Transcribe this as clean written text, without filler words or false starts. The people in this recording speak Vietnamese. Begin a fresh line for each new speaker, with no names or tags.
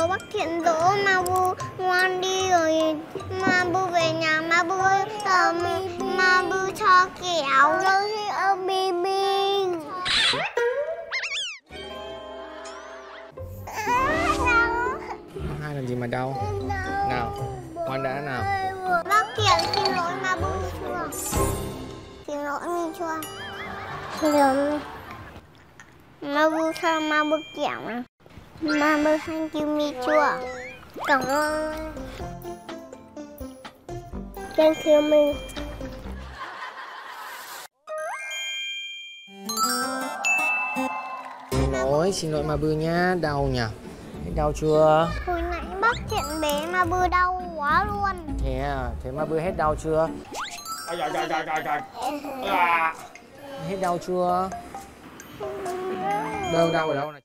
rồi bác Thiện dỗ Mabu ngoan đi rồi. Mabu về nhà Mabu cho kẹo rồi ở Bibi.
Hai làm gì mà đau? Nào, ngoan đã nào.
Bác Thiện xin lỗi Mabu chưa? Xin lỗi mình chưa? Xin lỗi mình. Mabu cho Mabu kẹo nè. Mabu thank you me chưa? Cảm ơn. Thank you me.
Xin lỗi Mabu nhá, đau nhỉ? Hết đau chưa?
Hồi nãy bác Thiện bé Mabu đau quá luôn.
Thế Mabu hết đau chưa? Hết đau chưa? Đâu đau ở đâu này?